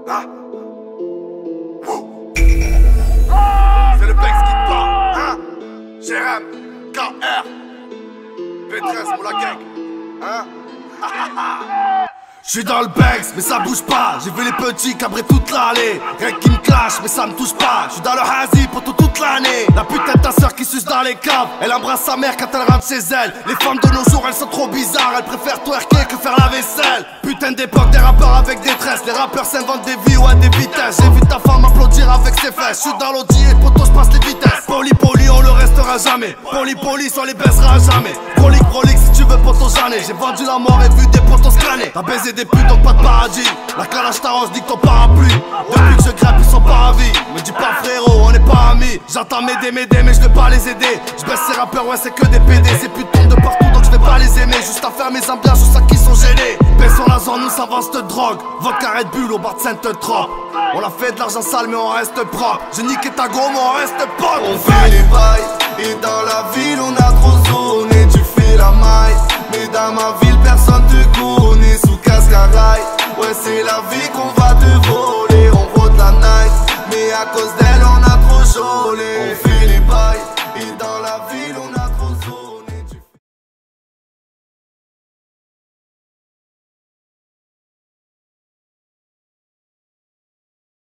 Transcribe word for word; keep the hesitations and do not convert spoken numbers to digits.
Hein? C'est le Bex qui te parle, hein? G M, K R, P treize pour la gang, hein? J'suis dans le Banks, mais ça bouge pas. J'ai vu les petits cabrer toute l'allée. Rien qui me clash, mais ça me touche pas. J'suis dans le hazy pour toute l'année. La putain de ta soeur qui suce dans les caves. Elle embrasse sa mère quand elle rentre chez elle. Les femmes de nos jours, elles sont trop bizarres. Elles préfèrent twerker que faire la vaisselle. Putain d'époque, des rappeurs avec des tresses. Les rappeurs s'inventent des vies ou à des vitesses. J'ai vu ta femme applaudir avec ses fesses. J'suis dans l'audi et poto, j'passe les vitesses. Poli poli, on le restera jamais. Poli poli, on les baissera jamais. Prolique prolique, si tu veux poto, j'en ai. J'ai vendu la mort et vu des potos scanner. T'as baisé des putes donc pas de paradis. La calage t'arrange, nique ton parapluie. Depuis que je grappe ils sont pas ravis. Me dis pas frérot, on n'est pas amis. J'entends m'aider, m'aider mais je vais pas les aider. Je baisse ces rappeurs, ouais c'est que des P D. Ces putes tombent de partout donc je vais pas les aimer. Juste à faire mes ambiances, je sais qu'ils sont gênés. Baisse sur la zone, nous s'avance de drogue. Vodka Red Bull au bar de Sainte-Trope. On a fait de l'argent sale mais on reste propre. J'ai niqué ta go mais on reste pote. On fait les bails et dans la ville on a trop zoné. Tu fais la maille mais dans ma ville personne te connaît. Sous casque à rail, ouais c'est la vie qu'on va te voler. On rôde la night mais à cause d'elle on a trop jolé. On fait les bails et dans la ville